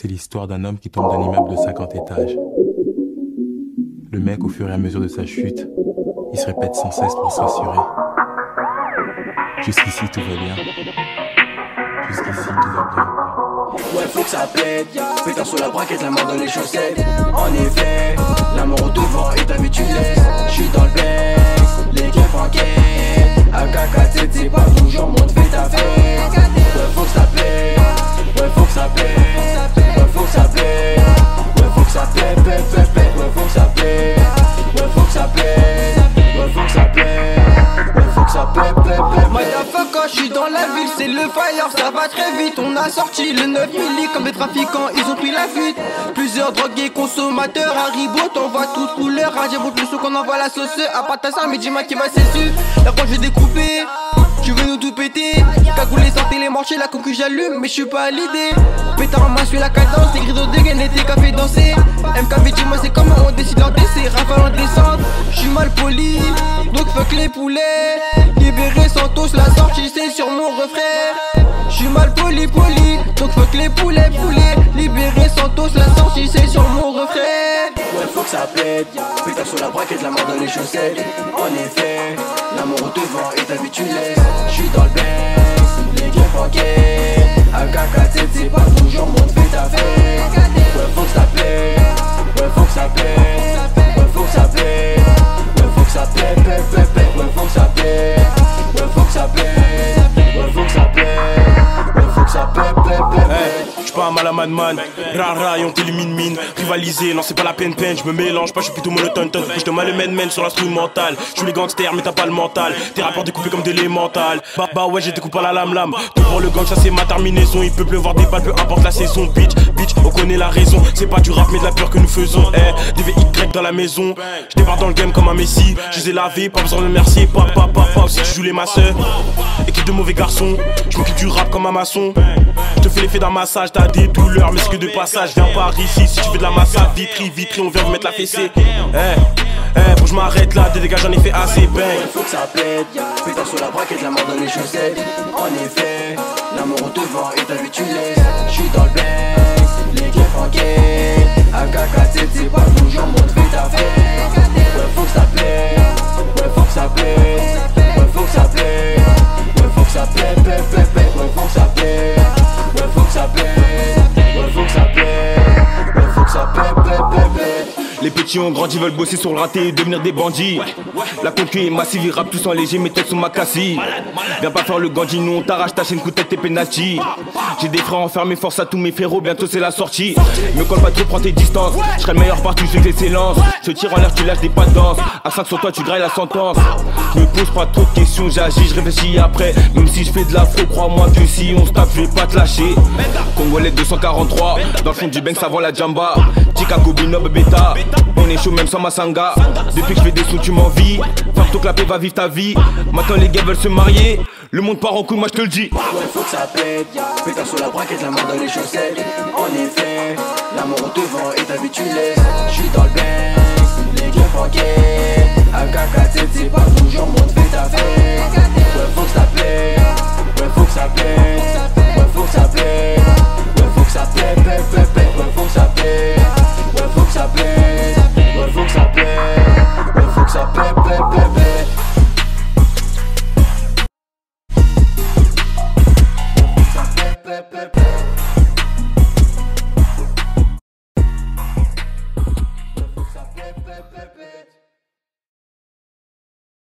C'est l'histoire d'un homme qui tombe d'un immeuble de 50 étages. Le mec, au fur et à mesure de sa chute, il se répète sans cesse pour se rassurer. Jusqu'ici, tout va bien. Jusqu'ici, tout va bien. Ouais, faut que ça pète. Pétard sur la braquette, la main dans les chaussettes. En effet, la mort au devant et ta vie tu laisses. J'suis dans le bec, les keufs en quête. AK-47, c'est pas toujours mon fait ta fête. Ouais, faut que ça pète. Ouais, faut que ça pète. Ouais, faut que ça pète. Ouais, faut que ça pète, pète, pète, pète. Ouais, faut que ça pète. Ouais, faut que ça pète. Ouais, faut que ça pète. Ouais, faut que ça pète, pète, pète. Motherfucker, j'suis dans la ville, c'est le fire, ça va très vite. On a sorti le 9 milli comme des trafiquants, ils ont pris la fuite. Plusieurs drogués consommateurs, Haribo, t'envoies toutes couleurs. J'ai beaucoup plus qu'on envoie la sauce. À part ta soeur, mais dis-moi qui va cesser. La fois je vais découper, tu veux nous tout péter. Cagoulé, sortez les marchés, la concu j'allume, mais j'suis pas à l'idée. Pétard en main, j'suis la cadence, les grilles de dégaine, les café danser. MKV, dis-moi c'est comment on décide leur décès. Rafale en descente, j'suis mal poli, donc fuck les poulets. Libéré Santos, la sortie c'est sur mon refrain. J'suis mal poli, donc fuck les poulets. Libéré Santos, la sortie c'est sur mon refrain. Ouais, faut que ça pète. Pétard sur la braquette, la main dans les chaussettes. En effet, l'amour au devant et ta vie tu laisses. J'suis dans le bec, les keufs en quête. AK-47, c'est pas toujours mon fait ta fête. Ouais, faut que ça pète. Ouais, faut que ça pète. Ouais, faut que ça pète. Ouais, faut que ça pète, pète, pète, pète. Ouais, faut que ça pète. Ouais, faut que ça pète. Ouais, faut que ça pète. Ouais, faut que ça pète, pète, pète. J'suis pas un mal à madman, rara et on t'élimine mine. Rivaliser, non c'est pas la peine, j'me mélange pas, j'suis plutôt monotone. J'te mal le men sur l'instrumental. J'suis les gangsters mais t'as pas le mental. Tes rapports découpés comme des élémentales. Bah ouais j'ai découpé à la lame. Tout pour le gang ça c'est ma terminaison. Il peut pleuvoir des balles, peu importe la saison. Bitch, on connaît la raison. C'est pas du rap mais de la peur que nous faisons. Des VY dans la maison. J'débarque dans le game comme un Messi. J'les ai lavés, pas besoin de me remercier. Papa, si tu joues les masseurs. Équipe de mauvais garçons. J'm'occupe du rap comme un maçon. J'te fais l'effet d'un massage, t'as des douleurs, mais c'est que de passage. Viens par ici si tu veux de la massage. Vitry, on vient vous mettre la fessée. Faut que je m'arrête là, des dégâts j'en ai fait assez, bang. Ouais, faut que ça pète. Pétard sur la braquette, la main dans les chaussettes. En effet, l'amour au devant et ta vie tu laisses. J'suis dans le bec, les keufs en quête. AK-47, c'est pas toujours mon fait ta fête. Ouais, faut que ça pète. Ouais, faut que ça pète. Ouais, faut que ça pète. Ouais, faut que ça pète, pète, pète, pète. Ouais, faut que ça pète. Ouais, faut que ça pète. Ouais, faut que ça pète. Ouais, faut que ça pète, pète, pète, pète. Les petits ont grandi, veulent bosser sur le raté et devenir des bandits. La concu est massive, ils rappent tous en léger, mes têtes sont ma cassie. Viens pas faire le Gandhi, nous on t'arrache ta chaîne, coup de tête et penalty. J'ai des frères enfermés, force à tous mes frérots, bientôt c'est la sortie. Me colle pas trop, prends tes distances. Je serai le meilleur partout, je l'excellence. Je tire en l'air, tu lâches des pas de danse. À 5 sur toi, tu grailles la sentence. Me pose pas trop de questions, j'agis, je réfléchis après. Même si je fais de l'afro, crois-moi que si on se tape, je vais pas te lâcher. Congolais 243, dans le fond du bank, ça vend la jamba. Chicago, Binob, Beta. On est chaud même sans ma sanga. Depuis que je fais des sous tu m'envies. Farto que la paix va vivre ta vie. Maintenant les gars veulent se marier. Le monde part en couille moi je te le dis. Ouais faut que ça pète. Pétard sur la braquette, la main dans les chaussettes. En effet, l'amour au devant et ta vie tu laisses. J'suis dans le bec, les keufs en quête. AK-47 c'est pas toujours mon fait ta fête. Ouais faut que ça pète. Ouais faut que ça pète. Ouais faut que ça pète. Ouais faut que ça pète.